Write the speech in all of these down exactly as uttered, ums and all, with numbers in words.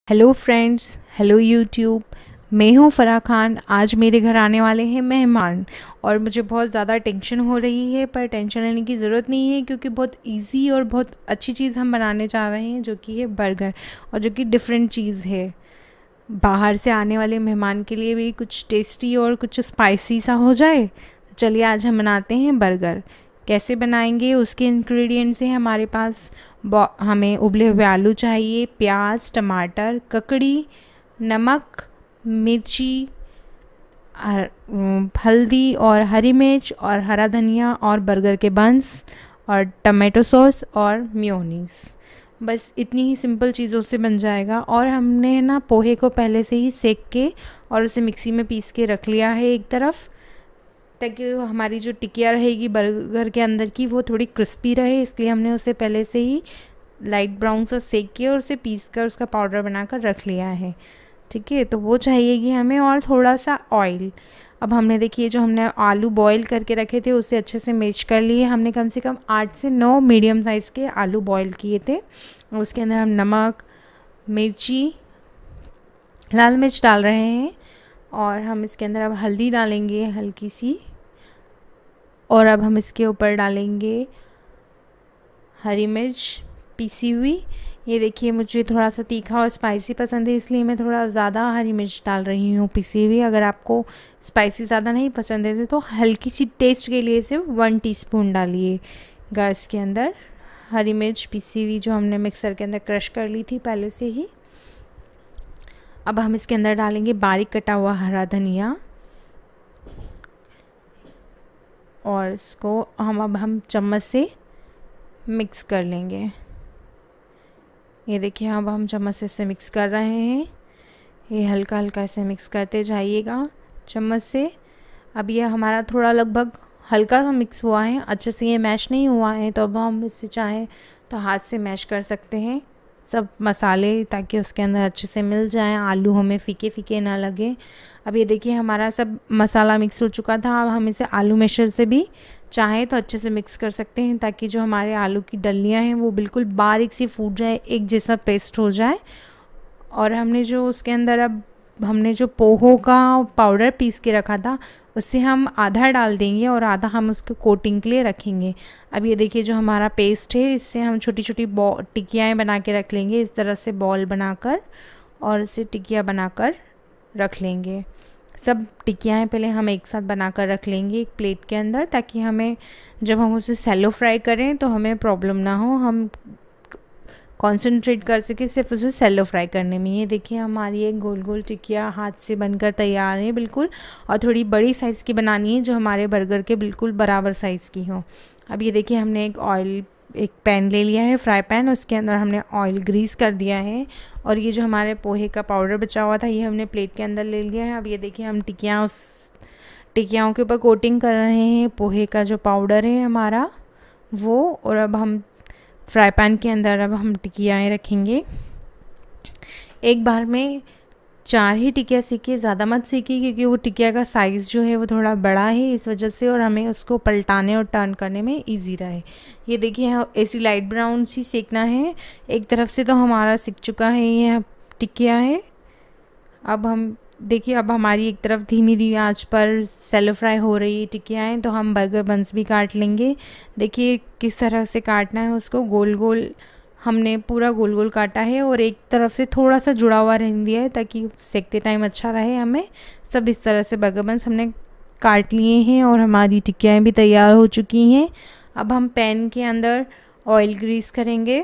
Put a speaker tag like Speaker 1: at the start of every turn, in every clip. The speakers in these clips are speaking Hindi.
Speaker 1: Hello friends, hello YouTube. मैं हूँ फ़राह खान। आज मेरे घर आने वाले हैं मेहमान और मुझे बहुत ज़्यादा टेंशन हो रही है, पर टेंशन लेने की ज़रूरत नहीं है क्योंकि बहुत इजी और बहुत अच्छी चीज़ हम बनाने जा रहे हैं, जो कि है बर्गर, और जो कि डिफरेंट चीज़ है। बाहर से आने वाले मेहमान के लिए भी कुछ टेस्टी और कुछ स्पाइसी सा हो जाए। तो चलिए आज हम बनाते हैं बर्गर। कैसे बनाएंगे, उसके इंग्रेडिएंट्स हैं हमारे पास। हमें उबले हुए आलू चाहिए, प्याज, टमाटर, ककड़ी, नमक, मिर्ची, हल्दी और हरी मिर्च और हरा धनिया और बर्गर के बंस और टमाटो सॉस और मेयोनीज। बस इतनी ही सिंपल चीज़ों से बन जाएगा। और हमने ना पोहे को पहले से ही सेक के और उसे मिक्सी में पीस के रख लिया है एक तरफ, ताकि हमारी जो टिकिया रहेगी बर्गर के अंदर की वो थोड़ी क्रिस्पी रहे। इसलिए हमने उसे पहले से ही लाइट ब्राउन सा सेक के और उसे पीस कर उसका पाउडर बनाकर रख लिया है। ठीक है, तो वो चाहिएगी हमें, और थोड़ा सा ऑयल। अब हमने देखिए जो हमने आलू बॉईल करके रखे थे उसे अच्छे से मैश कर लिए। हमने कम से कम आठ से नौ मीडियम साइज़ के आलू बॉईल किए थे। उसके अंदर हम नमक, मिर्ची, लाल मिर्च डाल रहे हैं, और हम इसके अंदर अब हल्दी डालेंगे हल्की सी, और अब हम इसके ऊपर डालेंगे हरी मिर्च पीसी हुई। ये देखिए मुझे थोड़ा सा तीखा और स्पाइसी पसंद है, इसलिए मैं थोड़ा ज़्यादा हरी मिर्च डाल रही हूँ पीसी हुई। अगर आपको स्पाइसी ज़्यादा नहीं पसंद है तो हल्की सी टेस्ट के लिए सिर्फ वन टीस्पून डालिएगा इसके अंदर हरी मिर्च पीसी हुई, जो हमने मिक्सर के अंदर क्रश कर ली थी पहले से ही। अब हम इसके अंदर डालेंगे बारीक कटा हुआ हरा धनिया, और इसको हम अब हम चम्मच से मिक्स कर लेंगे। ये देखिए अब हम चम्मच से इसे मिक्स कर रहे हैं। ये हल्का हल्का इसे मिक्स करते जाइएगा चम्मच से। अब ये हमारा थोड़ा लगभग हल्का सा मिक्स हुआ है, अच्छे से ये मैश नहीं हुआ है, तो अब हम इससे चाहें तो हाथ से मैश कर सकते हैं सब मसाले, ताकि उसके अंदर अच्छे से मिल जाएं, आलू हमें फीके फीके ना लगे। अब ये देखिए हमारा सब मसाला मिक्स हो चुका था। अब हम इसे आलू मैशर से भी चाहें तो अच्छे से मिक्स कर सकते हैं, ताकि जो हमारे आलू की डलियां हैं वो बिल्कुल बारीक सी फूट जाए, एक जैसा पेस्ट हो जाए। और हमने जो उसके अंदर अब हमने जो पोहो का पाउडर पीस के रखा था उससे हम आधा डाल देंगे और आधा हम उसको कोटिंग के लिए रखेंगे। अब ये देखिए जो हमारा पेस्ट है, इससे हम छोटी छोटी बॉल टिकियाँ बना के रख लेंगे, इस तरह से बॉल बनाकर, और इसे टिकिया बनाकर रख लेंगे। सब टिकियाँ पहले हम एक साथ बनाकर रख लेंगे एक प्लेट के अंदर, ताकि हमें जब हम उसे सैलो फ्राई करें तो हमें प्रॉब्लम ना हो, हम कंसंट्रेट कर सके सिर्फ उसे सैलो फ्राई करने में। ये देखिए हमारी एक गोल गोल टिकिया हाथ से बनकर तैयार है बिल्कुल, और थोड़ी बड़ी साइज़ की बनानी है जो हमारे बर्गर के बिल्कुल बराबर साइज़ की हो। अब ये देखिए हमने एक ऑयल एक पैन ले लिया है, फ्राई पैन, उसके अंदर हमने ऑयल ग्रीस कर दिया है, और ये जो हमारे पोहे का पाउडर बचा हुआ था ये हमने प्लेट के अंदर ले लिया है। अब ये देखिए हम टिकियाँ उस टिकियाओं के ऊपर कोटिंग कर रहे हैं पोहे का जो पाउडर है हमारा वो। और अब हम फ्राई पैन के अंदर अब हम टिकियाँ रखेंगे। एक बार में चार ही टिकिया सीखिए, ज़्यादा मत सीखिए, क्योंकि वो टिकिया का साइज़ जो है वो थोड़ा बड़ा है इस वजह से, और हमें उसको पलटाने और टर्न करने में इजी रहे। ये देखिए ऐसी लाइट ब्राउन सी सेकना है। एक तरफ से तो हमारा सीख चुका है ये टिकिया है। अब हम देखिए अब हमारी एक तरफ धीमी धीमी आंच पर सेलो फ्राई हो रही है टिकियाँ, तो हम बर्गर बंस भी काट लेंगे। देखिए किस तरह से काटना है उसको, गोल गोल हमने पूरा गोल गोल काटा है, और एक तरफ से थोड़ा सा जुड़ा हुआ रहने दिया है ताकि सेकते टाइम अच्छा रहे हमें। सब इस तरह से बर्गर बंस हमने काट लिए हैं, और हमारी टिकियाँ भी तैयार हो चुकी हैं। अब हम पैन के अंदर ऑयल ग्रीस करेंगे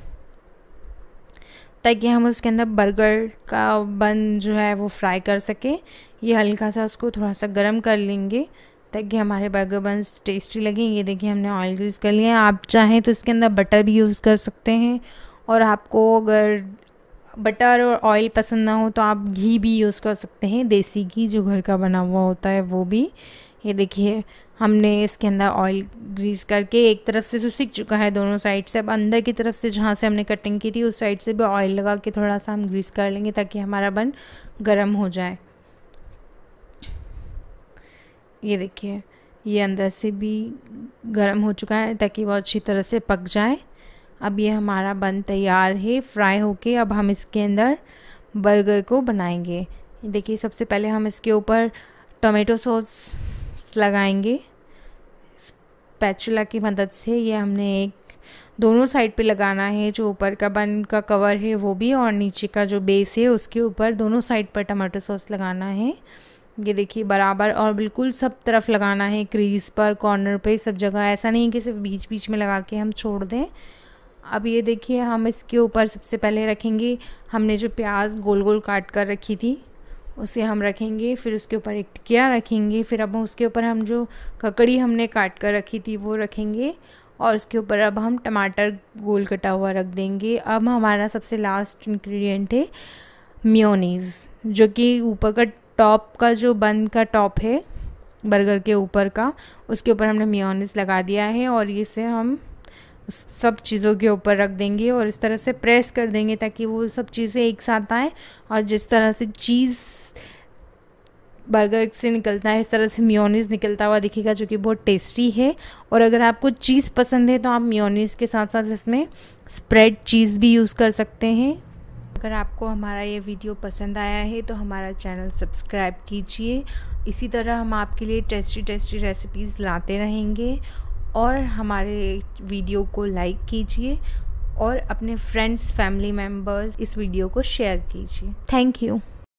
Speaker 1: ताकि हम उसके अंदर बर्गर का बन जो है वो फ्राई कर सकें। ये हल्का सा उसको थोड़ा सा गर्म कर लेंगे ताकि हमारे बर्गर बन्स टेस्टी लगें। ये देखिए हमने ऑयल ग्रीस कर लिया है। आप चाहें तो इसके अंदर बटर भी यूज़ कर सकते हैं, और आपको अगर बटर और ऑयल पसंद ना हो तो आप घी भी यूज़ कर सकते हैं, देसी घी जो घर का बना हुआ होता है वो भी। ये देखिए हमने इसके अंदर ऑयल ग्रीस करके एक तरफ से तो सीख चुका है दोनों साइड से। अब अंदर की तरफ से जहाँ से हमने कटिंग की थी उस साइड से भी ऑयल लगा के थोड़ा सा हम ग्रीस कर लेंगे ताकि हमारा बन गर्म हो जाए। ये देखिए ये अंदर से भी गर्म हो चुका है ताकि वो अच्छी तरह से पक जाए। अब ये हमारा बन तैयार है फ्राई होके। अब हम इसके अंदर बर्गर को बनाएंगे। देखिए सबसे पहले हम इसके ऊपर टोमेटो सॉस लगाएंगे स्पैचुला की मदद से। ये हमने एक दोनों साइड पे लगाना है, जो ऊपर का बन का कवर है वो भी, और नीचे का जो बेस है उसके ऊपर दोनों साइड पर टमाटो सॉस लगाना है। ये देखिए बराबर और बिल्कुल सब तरफ लगाना है, क्रीज पर, कॉर्नर पे, सब जगह। ऐसा नहीं है कि सिर्फ बीच बीच में लगा के हम छोड़ दें। अब ये देखिए हम इसके ऊपर सबसे पहले रखेंगे, हमने जो प्याज गोल गोल काट कर रखी थी उसे हम रखेंगे। फिर उसके ऊपर एक टिकिया रखेंगे। फिर अब उसके ऊपर हम जो ककड़ी हमने काट कर रखी थी वो रखेंगे, और उसके ऊपर अब हम टमाटर गोल कटा हुआ रख देंगे। अब हमारा सबसे लास्ट इंग्रेडिएंट है मेयोनीज़, जो कि ऊपर का टॉप का जो बन का टॉप है बर्गर के ऊपर का, उसके ऊपर हमने मेयोनीज़ लगा दिया है। और इसे हम सब चीज़ों के ऊपर रख देंगे और इस तरह से प्रेस कर देंगे ताकि वो सब चीज़ें एक साथ आएँ। और जिस तरह से चीज़ बर्गर से निकलता है इस तरह से मेयोनीज़ निकलता हुआ दिखेगा, जो कि बहुत टेस्टी है। और अगर आपको चीज़ पसंद है तो आप मेयोनीज़ के साथ साथ इसमें स्प्रेड चीज़ भी यूज़ कर सकते हैं। अगर आपको हमारा ये वीडियो पसंद आया है तो हमारा चैनल सब्सक्राइब कीजिए। इसी तरह हम आपके लिए टेस्टी टेस्टी रेसिपीज़ लाते रहेंगे। और हमारे वीडियो को लाइक कीजिए और अपने फ्रेंड्स फैमिली मेम्बर्स इस वीडियो को शेयर कीजिए। Thank you.